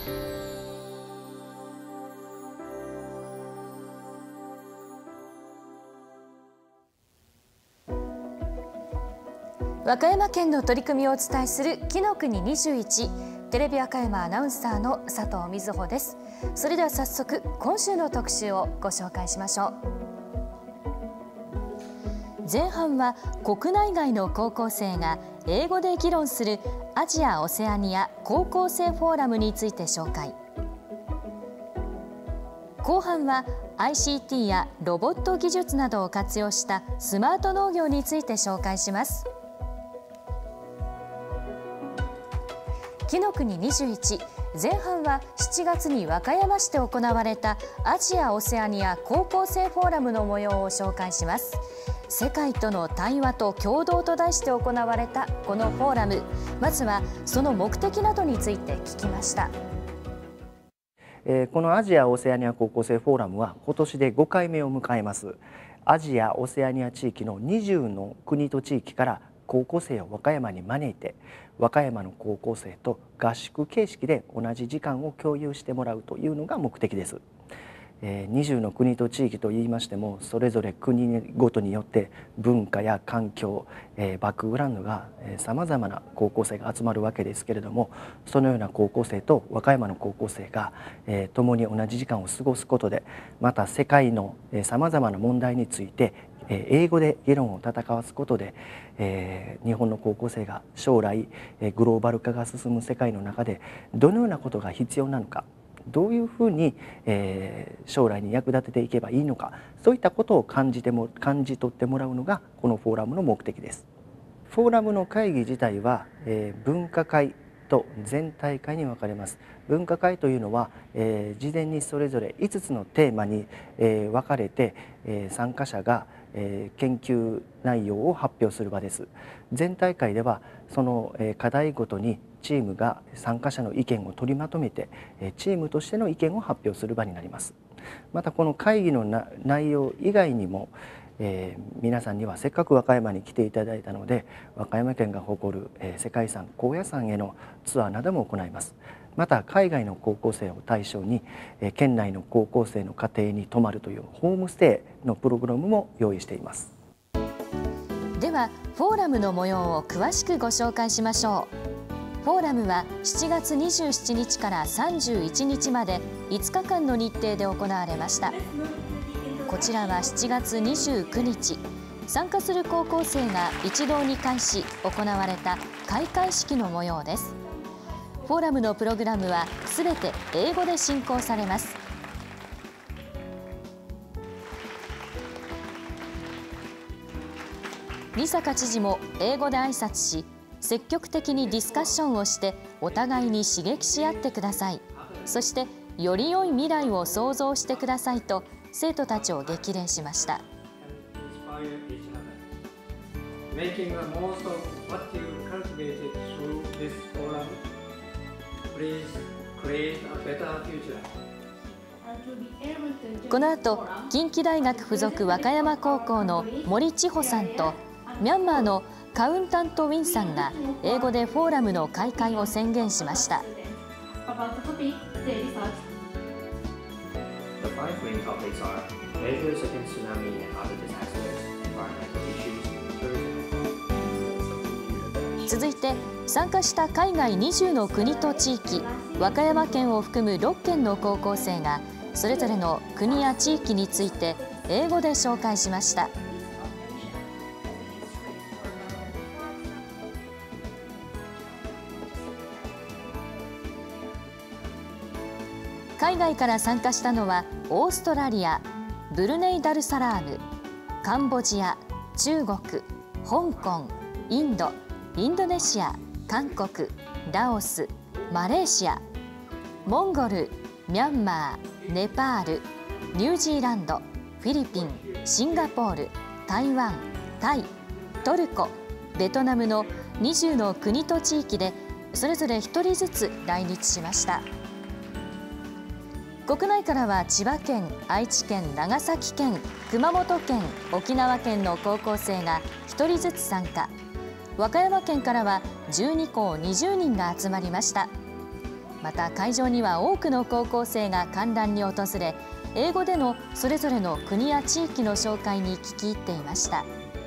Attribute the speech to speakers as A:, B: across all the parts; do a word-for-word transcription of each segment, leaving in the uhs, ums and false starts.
A: 和歌山県の取り組みをお伝えする紀の国にじゅういち、テレビ和歌山アナウンサーの佐藤瑞穂です。それでは早速今週の特集をご紹介しましょう。前半は国内外の高校生が英語で議論するアジア・オセアニア高校生フォーラムについて紹介。後半は アイシーティー やロボット技術などを活用したスマート農業について紹介します。紀の国にじゅういち、前半はしちがつに和歌山市で行われたアジア・オセアニア高校生フォーラムの模様を紹介します。世界との対話と協働と題して行われたこのフォーラム、まずはその目的などについて聞きました。
B: このアジア・オセアニア高校生フォーラムは今年でごかいめを迎えます。アジア・オセアニア地域のにじゅうの国と地域から高校生を和歌山に招いて、和歌山の高校生と合宿形式で同じ時間を共有してもらうというのが目的です。にじゅうの国と地域といいましても、それぞれ国ごとによって文化や環境、バックグラウンドがさまざまな高校生が集まるわけですけれども、そのような高校生と和歌山の高校生が共に同じ時間を過ごすことで、また世界のさまざまな問題について英語で議論を戦わすことで、えー、日本の高校生が将来グローバル化が進む世界の中でどのようなことが必要なのか、どういうふうに、えー、将来に役立てていけばいいのか、そういったことを感じても感じ取ってもらうのがこのフォーラムの目的です。フォーラムの会議自体は、えー、分科会と全体会に分かれます。分科会というのは、えー、事前にそれぞれいつつのテーマに、えー、分かれて、えー、参加者が、えー、研究内容を発表する場です。全体会ではその、えー、課題ごとにチームが参加者の意見を取りまとめて、えー、チームとしての意見を発表する場になります。またこの会議のな内容以外にも、えー、皆さんにはせっかく和歌山に来ていただいたので、和歌山県が誇る、えー、世界遺産高野山へのツアーなども行います。また海外の高校生を対象に、えー、県内の高校生の家庭に泊まるというホームステイのプログラムも用意しています。
A: ではフォーラムの模様を詳しくご紹介しましょう。フォーラムはしちがつにじゅうしちにちからさんじゅういちにちまでいつかかんの日程で行われました。こちらはしちがつにじゅうくにち、参加する高校生が一堂に会し行われた開会式の模様です。フォーラムのプログラムはすべて英語で進行されます。仁坂知事も英語で挨拶し、積極的にディスカッションをしてお互いに刺激し合ってください。そしてより良い未来を創造してくださいと生徒たちを激励しました。この後、近畿大学附属和歌山高校の森千穂さんとミャンマーのカウンタント・ウィンさんが英語でフォーラムの開会を宣言しました。続いて参加した海外にじゅうの国と地域、和歌山県を含むろっけんの高校生がそれぞれの国や地域について英語で紹介しました。海外から参加したのはオーストラリア、ブルネイ・ダルサラーム、カンボジア、中国、香港、インド、インドネシア、韓国、ラオス、マレーシア、モンゴル、ミャンマー、ネパール、ニュージーランド、フィリピン、シンガポール、台湾、タイ、トルコ、ベトナムのにじゅうの国と地域でそれぞれひとりずつ来日しました。国内からは千葉県、愛知県、長崎県、熊本県、沖縄県の高校生がひとりずつ参加。和歌山県からはじゅうにこうにじゅうにんが集まりました。 また会場には多くの高校生が観覧に訪れ、英語でのそれぞれの国や地域の紹介に聞き入っていました。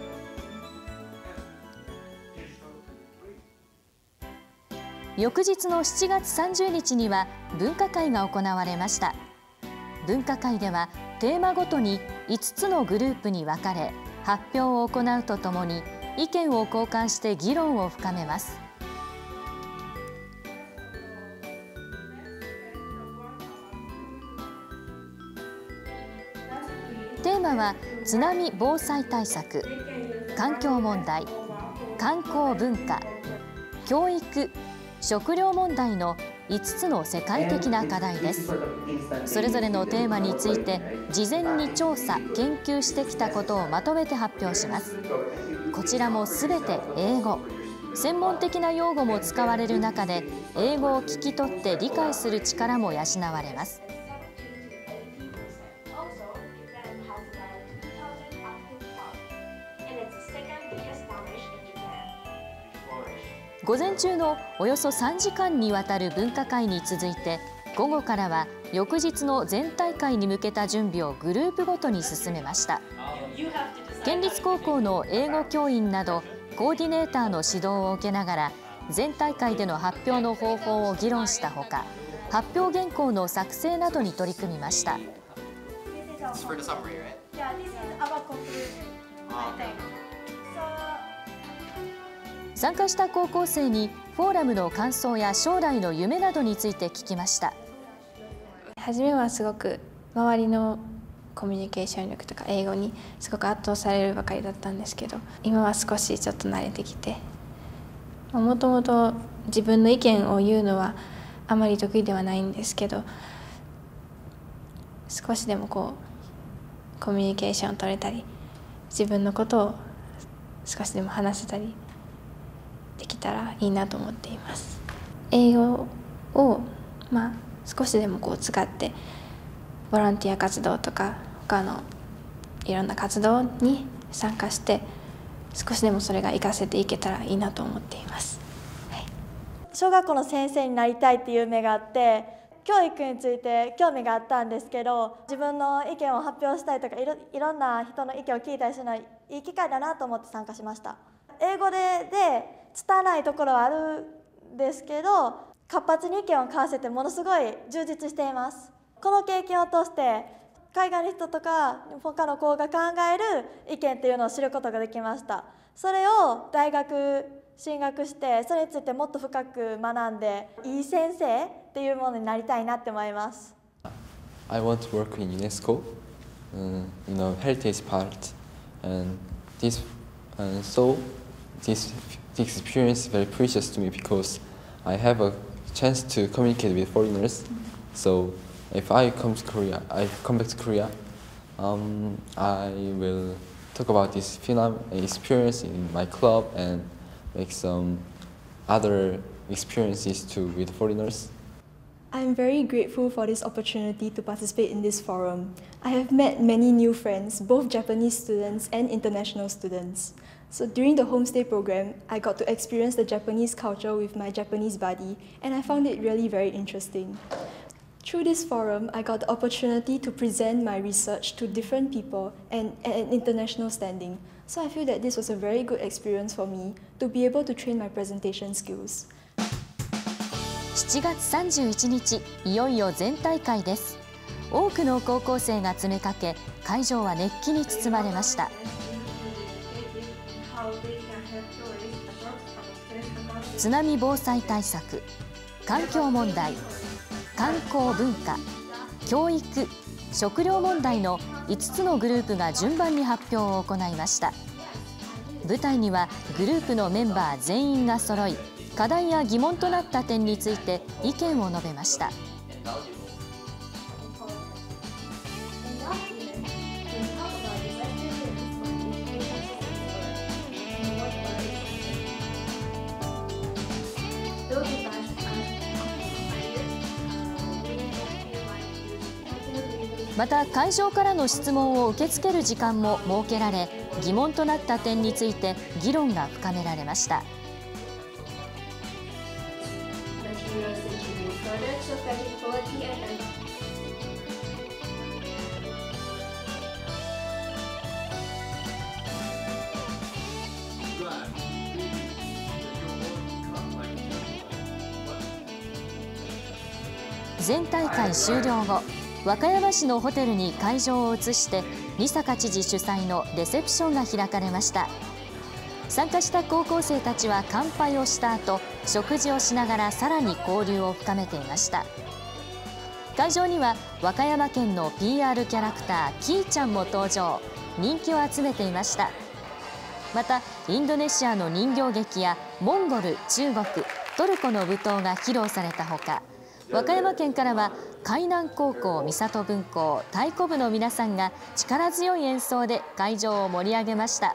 A: 翌日のしちがつさんじゅうにちには文化会が行われました。文化会ではテーマごとにいつつのグループに分かれ、発表を行うとともに意見を交換して議論を深めます。テーマは津波防災対策、環境問題、観光文化、教育、食料問題のいつつの世界的な課題です。それぞれのテーマについて事前に調査・研究してきたことをまとめて発表します。こちらもすべて英語。専門的な用語も使われる中で、英語を聞き取って理解する力も養われます。午前中のおよそさんじかんにわたる文化会に続いて、午後からは翌日の全体会に向けた準備をグループごとに進めました。県立高校の英語教員などコーディネーターの指導を受けながら、全体会での発表の方法を議論したほか、発表原稿の作成などに取り組みました。参加した高校生にフォーラムの感想や将来の夢などについて聞きました。
C: 初めはすごく周りのコミュニケーション力とか英語にすごく圧倒されるばかりだったんですけど、今は少しちょっと慣れてきて、もともと自分の意見を言うのはあまり得意ではないんですけど、少しでもこうコミュニケーションを取れたり、自分のことを少しでも話せたりできたらいいなと思っています。英語を、まあ、少しでもこう使ってボランティア活動とか他のいろんな活動に参加して、少しでもそれが活かせていけたらいいなと思っています。はい、
D: 小学校の先生になりたいっていう夢があって、教育について興味があったんですけど、自分の意見を発表したりとかい ろ, いろんな人の意見を聞いたりするのはいい機会だなと思って参加しました。英語でで拙いところはあるんですけど、活発に意見を交わせてものすごい充実しています。この経験を通して海外の人とか他の子が考える意見っていうのを知ることができました。それを大学進学して、それについてもっと深く学んで、いい先生っていうものになりたいなって思います。
E: I want to work in UNESCO, um, in the heritage part, and this, and so this this experience is very precious to me because I have a chance to communicate with foreigners. So if I come to Korea, I come back to Korea, um, I will talk about this film experience in my club and make some other experiences too with foreigners.
F: I'm very grateful for this opportunity to participate in this forum. I have met many new friends, both Japanese students and international students. So during the homestay program, I got to experience the Japanese culture with my Japanese buddy, and I found it really very interesting. Through this forum, I got the opportunity to present my research to different people and at an international standing. So I feel that this was a very good experience for me to be able to train my presentation skills.
A: しちがつさんじゅういちにち、いよいよ全体会です。多くの高校生が詰めかけ、会場は熱気に包まれました。津波防災対策、環境問題、観光文化、教育、食料問題のいつつのグループが順番に発表を行いました。舞台にはグループのメンバー全員が揃い、課題や疑問となった点について意見を述べました。また会場からの質問を受け付ける時間も設けられ、疑問となった点について議論が深められました。
C: orthopedic quality and health.
A: 全大会終了後、和歌山市のホテルに会場を移して仁坂知事主催のレセプションが開かれました。参加した高校生たちは乾杯をした後、食事をしながらさらに交流を深めていました。会場には和歌山県の ピーアール キャラクターキーちゃんも登場、人気を集めていました。またインドネシアの人形劇やモンゴル、中国、トルコの舞踏が披露されたほか、和歌山県からは海南高校三郷分校太鼓部の皆さんが力強い演奏で会場を盛り上げました。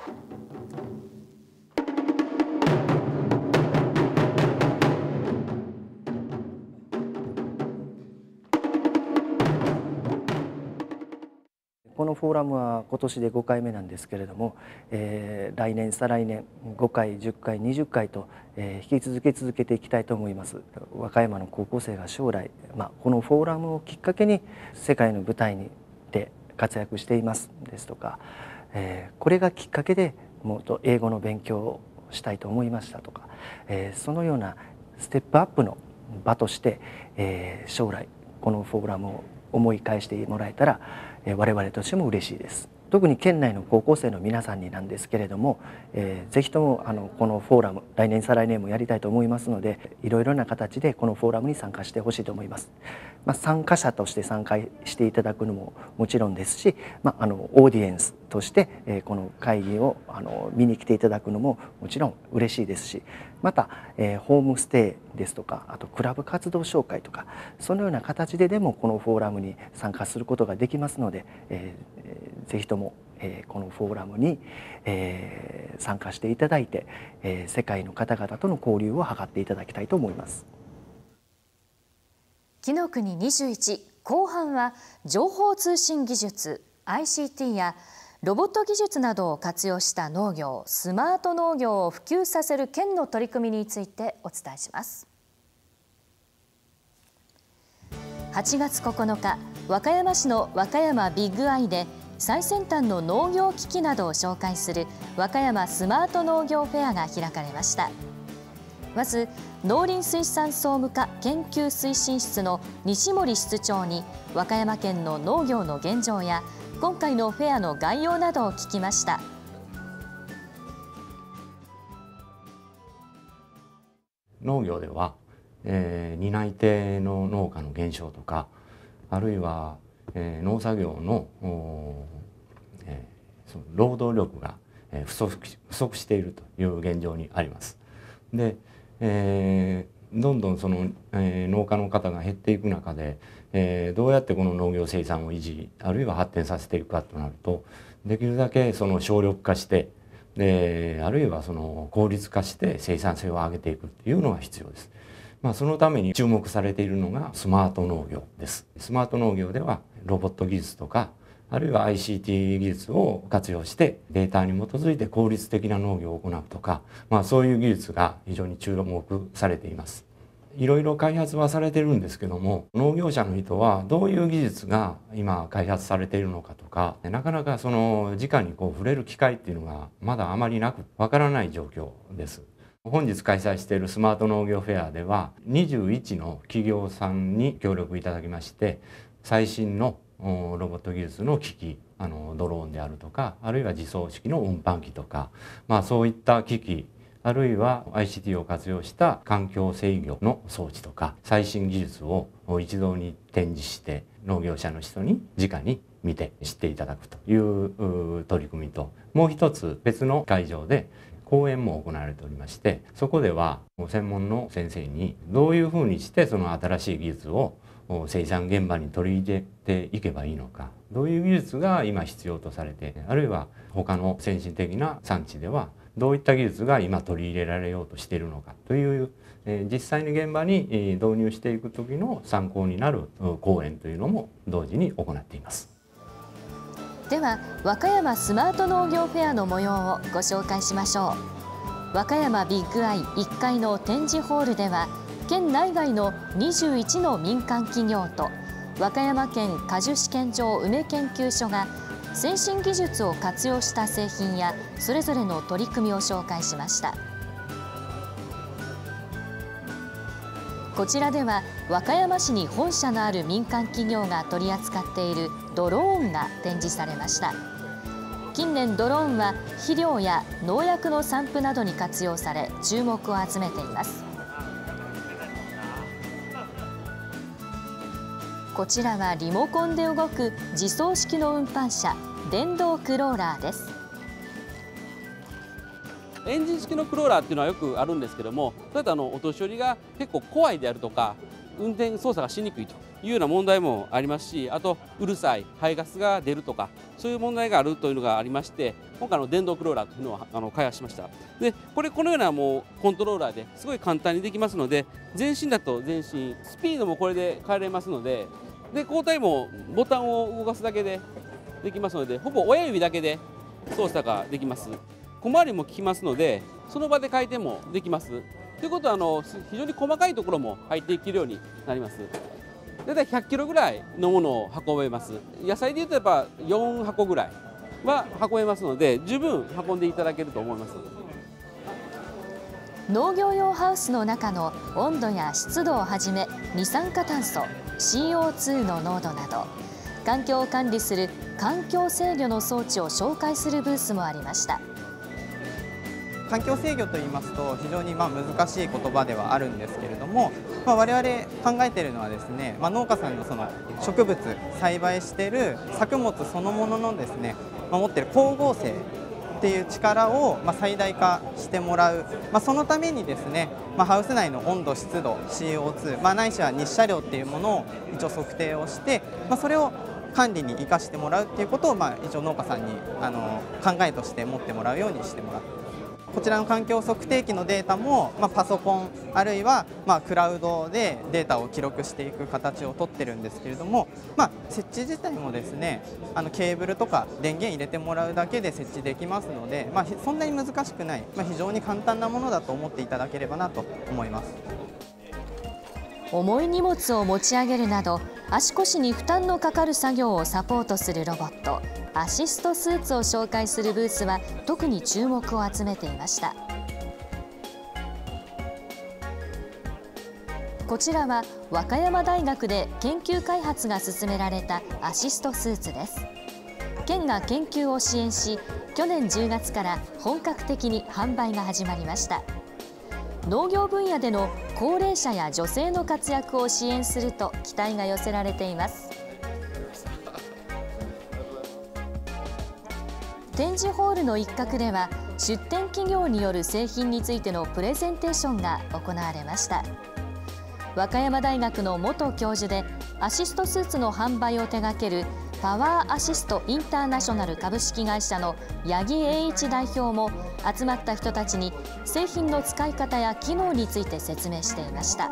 B: このフォーラムは今年でごかいめなんですけれども、えー、来年再来年ごかいじゅっかいにじゅっかいと、えー、引き続き続けていきたいと思います。和歌山の高校生が将来、まあ、このフォーラムをきっかけに世界の舞台にで活躍していますですとか、えー、これがきっかけでもっと英語の勉強をしたいと思いましたとか、えー、そのようなステップアップの場として、えー、将来このフォーラムを思い返してもらえたら我々としても嬉しいです。特に県内の高校生の皆さんになんですけれども、えー、ぜひともあのこのフォーラム来年再来年もやりたいと思いますので、いろいろな形でこのフォーラムに参加してほしいと思います。まあ、参加者として参加していただくのももちろんですし、まあ、あのオーディエンスとして、えー、この会議をあの見に来ていただくのももちろん嬉しいですし、また、えー、ホームステイですとか、あとクラブ活動紹介とか、そのような形ででもこのフォーラムに参加することができますので、えー、ぜひとも、えー、このフォーラムに、えー、参加していただいて、えー、世界の方々との交流を図っていただきたいと思います。
A: 紀の国にじゅういち後半は情報通信技術 アイシーティー やロボット技術などを活用した農業、スマート農業を普及させる県の取り組みについてお伝えします。はちがつここのか、和歌山市の和歌山ビッグアイで最先端の農業機器などを紹介する和歌山スマート農業フェアが開かれました。まず農林水産総務課研究推進室の西森室長に和歌山県の農業の現状や今回のフェアの概要などを聞きました。
G: 農業では、えー、担い手の農家の減少とか、あるいは、えー、農作業の、えー、その労働力が不足、不足しているという現状にあります。で、えー、どんどんその、えー、農家の方が減っていく中で、えー、どうやってこの農業生産を維持あるいは発展させていくかとなると、できるだけその省力化してであるいはその効率化して生産性を上げていくっていうのが必要です。まあ、そのために注目されているのがスマート農業です。スマート農業ではロボット技術とかあるいは アイシーティー 技術を活用してデータに基づいて効率的な農業を行うとか、まあ、そういう技術が非常に注目されています。いろいろ開発はされてるんですけども、農業者の人はどういう技術が今開発されているのかとか、なかなかその直にこう触れる機会っていうのがまだあまりなくわからない状況です。本日開催しているスマート農業フェアではにじゅういちの企業さんに協力いただきまして、最新のロボット技術の機器、あのドローンであるとか、あるいは自走式の運搬機とか、まあ、そういった機器あるいは アイシーティー を活用した環境制御の装置とか最新技術を一堂に展示して農業者の人に直に見て知っていただくという取り組みと、もう一つ別の会場で講演も行われておりまして、そこでは専門の先生にどういうふうにしてその新しい技術を生産現場に取り入れていけばいいのか、どういう技術が今必要とされて、あるいは他の先進的な産地ではどういった技術が今取り入れられようとしているのかという、えー、実際に現場に導入していく時の参考になる講演というのも同時に行っています。
A: では和歌山スマート農業フェアの模様をご紹介しましょう。和歌山ビッグアイいっかいの展示ホールでは県内外のにじゅういちの民間企業と和歌山県果樹試験場梅研究所が先進技術を活用した製品やそれぞれの取り組みを紹介しました。こちらでは和歌山市に本社のある民間企業が取り扱っているドローンが展示されました。近年ドローンは肥料や農薬の散布などに活用され注目を集めています。こちらはリモコンで動く自走式の運搬車電動クローラーです。
H: エンジン式のクローラーっていうのはよくあるんですけども、それとあのお年寄りが結構怖いであるとか運転操作がしにくいというような問題もありますし、あとうるさい排ガスが出るとかそういう問題があるというのがありまして、今回の電動クローラーというのをあの開発しました。でこれこのようなもうコントローラーですごい簡単にできますので、前進だと前進スピードもこれで変えられますので、で交代もボタンを動かすだけでできますので、ほぼ親指だけで操作ができます。小回りも効きますので、その場で回転もできます。ということはあの非常に細かいところも入っていけるようになります。だいたいひゃっキロぐらいのものを運べます。野菜でいうとやっぱよんはこぐらいは運べますので、十分運んでいただけると思います。
A: 農業用ハウスの中の温度や湿度をはじめ二酸化炭素 シーオーツー の濃度など環境を管理する環境制御の装置を紹介するブースもありました。
I: 環境制御といいますと非常にまあ難しい言葉ではあるんですけれども、まあ、我々考えているのはですね、まあ、農家さんのその植物栽培している作物そのもののですね、まあ、持っている光合成っていう力をまあ最大化してもらう、まあ、そのためにですね、まあ、ハウス内の温度湿度 シーオーツー、まあ、ないしは日射量っていうものを一応測定をして、まあ、それを管理に生かしてもらうっていうことをまあ一応農家さんにあの考えとして持ってもらうようにしてもらって、こちらの環境測定器のデータも、まあ、パソコンあるいはまあクラウドでデータを記録していく形をとってるんですけれども、まあ、設置自体もですね、あのケーブルとか電源入れてもらうだけで設置できますので、まあ、そんなに難しくない、まあ、非常に簡単なものだと思っていただければなと思います。
A: 重い荷物を持ち上げるなど足腰に負担のかかる作業をサポートするロボットアシストスーツを紹介するブースは特に注目を集めていました。こちらは和歌山大学で研究開発が進められたアシストスーツです。県が研究を支援し、去年じゅうがつから本格的に販売が始まりました。農業分野での高齢者や女性の活躍を支援すると期待が寄せられています。展示ホールの一角では出展企業による製品についてのプレゼンテーションが行われました。和歌山大学の元教授でアシストスーツの販売を手掛けるパワーアシストインターナショナル株式会社の八木栄一代表も集まった人たちに製品の使い方や機能について説明していました。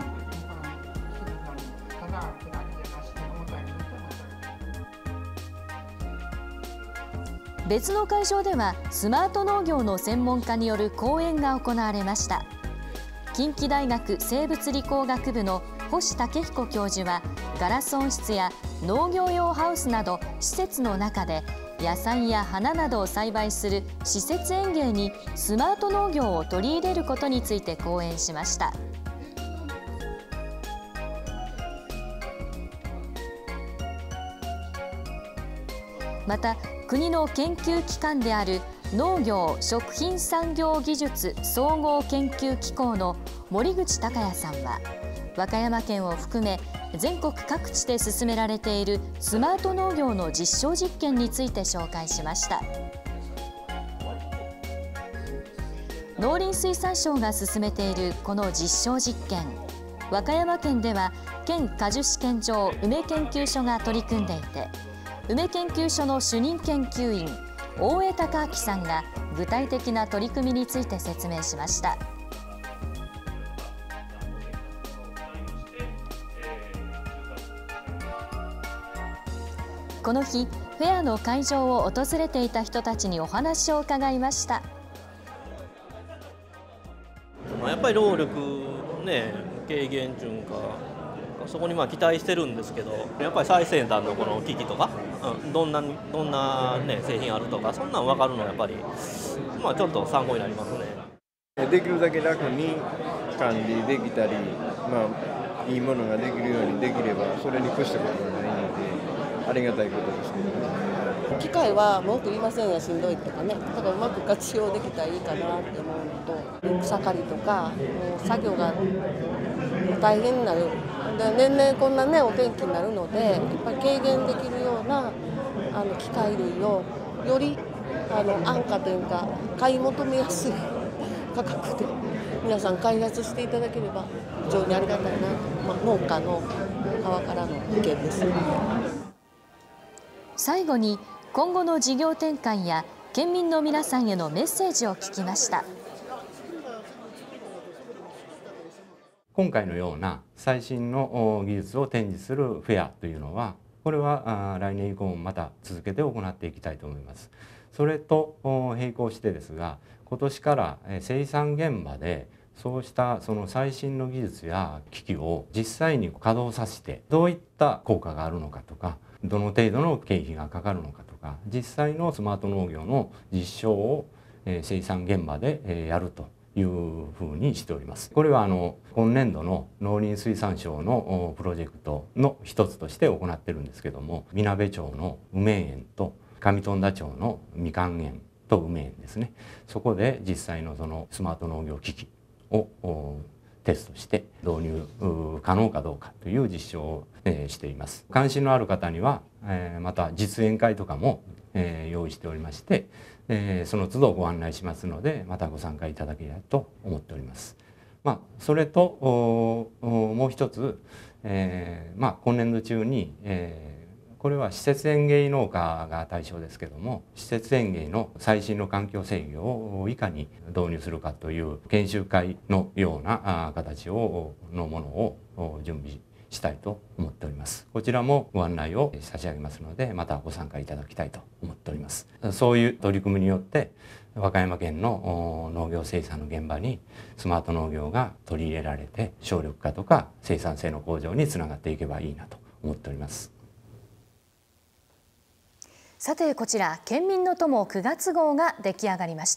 A: 別の会場ではスマート農業の専門家による講演が行われました。近畿大学生物理工学部の星武彦教授はガラス温室や農業用ハウスなど施設の中で野菜や花などを栽培する施設園芸にスマート農業を取り入れることについて講演しました。また国の研究機関である農業食品産業技術総合研究機構の森口隆也さんは和歌山県を含め全国各地で進められているスマート農業の実証実験について紹介しました。農林水産省が進めているこの実証実験、和歌山県では県果樹試験場梅研究所が取り組んでいて、梅研究所の主任研究員大江隆明さんが具体的な取り組みについて説明しました。この日、フェアの会場を訪れていた人たちにお話を伺いました。
J: やっぱり労力ね、 軽減っていうか、そこにまあ期待してるんですけど、やっぱり最先端のこの機器とか、うん、どんなどんな、ね、製品あるとか、そんなん分かるのはやっぱり、まあ、ちょっと参考になりますね。
K: できるだけ楽に管理できたり、まあ、いいものができるようにできれば、それに越したことはないので、ありがたいことですけどね。
L: 機械は文句言いませんがしんどいとかね、だからうまく活用できたらいいかなって思うのと、草刈りとか、もう作業が大変になる。で年々こんなねお天気になるので、やっぱり軽減できるようなあの機械類をよりあの安価というか買い求めやすい価格で皆さん開発していただければ非常にありがたいなと、まあ、農家の側からの意見です。
A: 最後に今後の事業展開や県民の皆さんへのメッセージを聞きました。
G: 今回のような最新の技術を展示するフェアというのは、これは来年以降もまた続けて行っていきたいと思います。それと並行してですが、今年から生産現場でそうしたその最新の技術や機器を実際に稼働させてどういった効果があるのかとか、どの程度の経費がかかるのかとか、実際のスマート農業の実証を生産現場でやるというふうにしております。これはあの今年度の農林水産省のプロジェクトの一つとして行ってるんですけども、みなべ町の梅園と上富田町のみかん園と梅園ですね、そこで実際のそのスマート農業機器をテストして導入可能かどうかという実証をしています。関心のある方にはまた実演会とかも用意しておりまして、その都度ご案内しますので、またご参加いただければと思っております。まあ、それともう一つ、えーまあ、今年度中に、えーこれは施設園芸農家が対象ですけども、施設園芸の最新の環境制御をいかに導入するかという研修会のような形をのものを準備したいと思っております。こちらもご案内を差し上げますので、またご参加いただきたいと思っております。そういう取り組みによって和歌山県の農業生産の現場にスマート農業が取り入れられて、省力化とか生産性の向上につながっていけばいいなと思っております。
A: さて、こちら県民の友くがつ号が出来上がりました。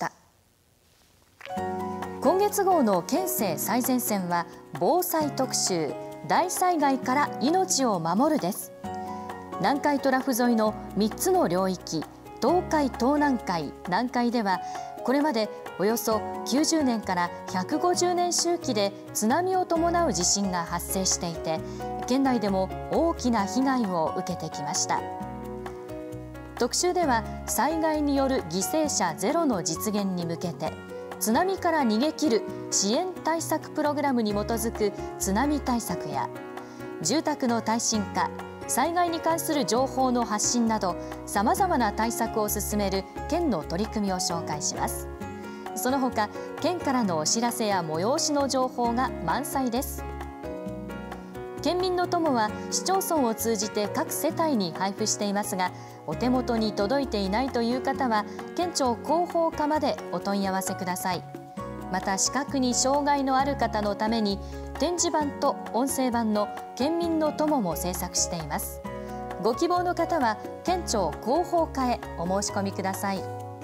A: 今月号の県政最前線は防災特集、大災害から命を守るです。南海トラフ沿いのみっつの領域、東海、東南海、南海ではこれまでおよそきゅうじゅうねんからひゃくごじゅうねん周期で津波を伴う地震が発生していて、県内でも大きな被害を受けてきました。特集では災害による犠牲者ゼロの実現に向けて、津波から逃げ切る支援対策プログラムに基づく津波対策や、住宅の耐震化、災害に関する情報の発信などさまざまな対策を進める県の取り組みを紹介します。その他、県からのお知らせや催しの情報が満載です。県民の友は市町村を通じて各世帯に配布していますが、お手元に届いていないという方は県庁広報課までお問い合わせください。また、視覚に障害のある方のために展示版と音声版の県民の友も制作しています。ご希望の方は県庁広報課へお申し込みください。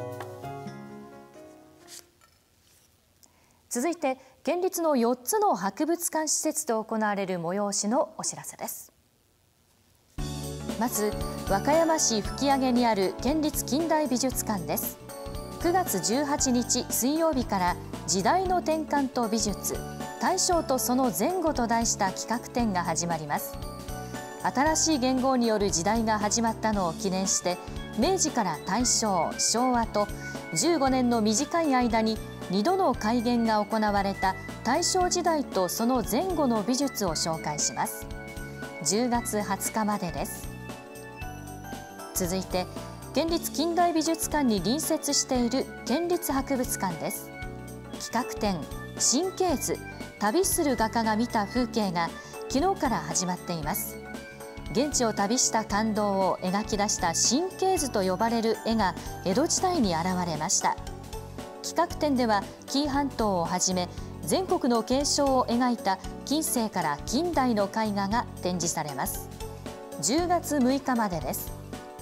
A: 続いて、県立のよっつの博物館施設で行われる催しのお知らせです。まず、和歌山市吹上にある県立近代美術館です。くがつじゅうはちにち水曜日から時代の転換と美術、大正とその前後と題した企画展が始まります。新しい元号による時代が始まったのを記念して、明治から大正、昭和とじゅうごねんの短い間ににどの改元が行われた大正時代とその前後の美術を紹介します。じゅうがつはつかまでです。続いて、県立近代美術館に隣接している県立博物館です。企画展「神経図旅する画家が見た風景」が昨日から始まっています。現地を旅した感動を描き出した神経図と呼ばれる絵が江戸時代に現れました。企画展では紀伊半島をはじめ全国の景勝を描いた近世から近代の絵画が展示されます。じゅうがつむいかまでです。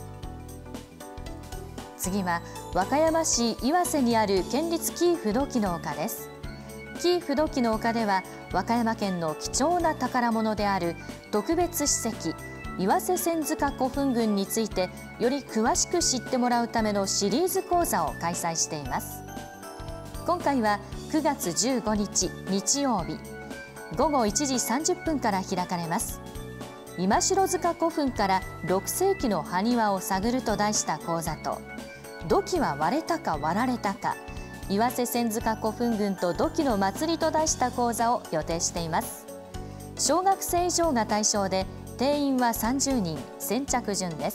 A: 次は和歌山市岩瀬にある県立紀伊不土記の丘です。紀伊不土記の丘では和歌山県の貴重な宝物である特別史跡岩瀬千塚古墳群についてより詳しく知ってもらうためのシリーズ講座を開催しています。今回はくがつじゅうごにち日曜日ごごいちじさんじゅっぷんから開かれます。今城塚古墳からろくせいきの埴輪を探ると題した講座と、土器は割れたか割られたか、岩瀬千塚古墳群と土器の祭りと題した講座を予定しています。小学生以上が対象で、定員はさんじゅうにん、先着順です。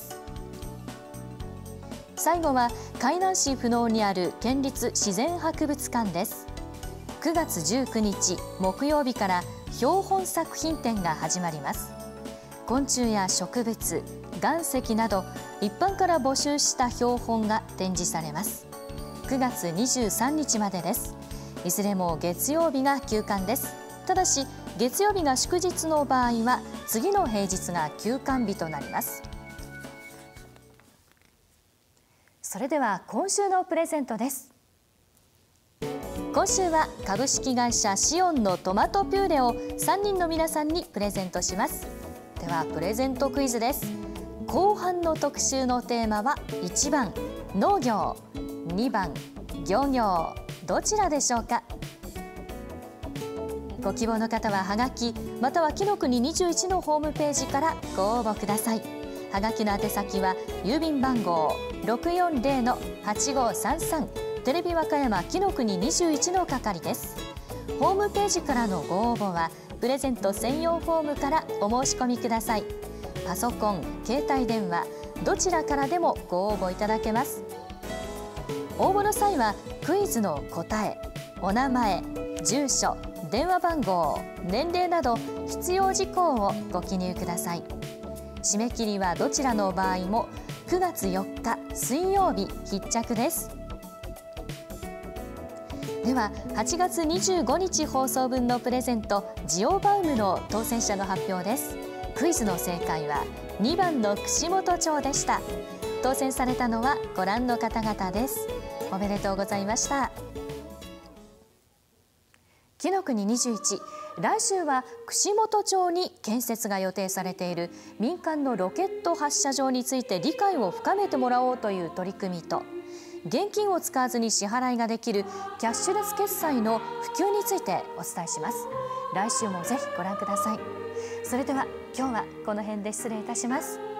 A: 最後は海南市富農にある県立自然博物館です。くがつじゅうくにち木曜日から標本作品展が始まります。昆虫や植物、岩石など一般から募集した標本が展示されます。くがつにじゅうさんにちまでです。いずれも月曜日が休館です。ただし月曜日が祝日の場合は次の平日が休館日となります。それでは今週のプレゼントです。今週は株式会社シオンのトマトピューレをさんにんの皆さんにプレゼントします。ではプレゼントクイズです。後半の特集のテーマはいちばん農業、にばん漁業、どちらでしょうか。ご希望の方ははがきまたは紀の国にじゅういちのホームページからご応募ください。はがきの宛先は郵便番号 ろくよんぜろのはちごさんさん テレビ和歌山紀の国にじゅういちの係です。ホームページからのご応募はプレゼント専用フォームからお申し込みください。パソコン、携帯電話どちらからでもご応募いただけます。応募の際はクイズの答え、お名前、住所、電話番号、年齢など必要事項をご記入ください。締め切りはどちらの場合もくがつよっか水曜日必着です。でははちがつにじゅうごにち放送分のプレゼントジオバウムの当選者の発表です。クイズの正解はにばんの串本町でした。当選されたのはご覧の方々です。おめでとうございました。紀の国にじゅういち、来週は串本町に建設が予定されている民間のロケット発射場について理解を深めてもらおうという取り組みと、現金を使わずに支払いができるキャッシュレス決済の普及についてお伝えします。来週もぜひご覧ください。それでは今日はこの辺で失礼いたします。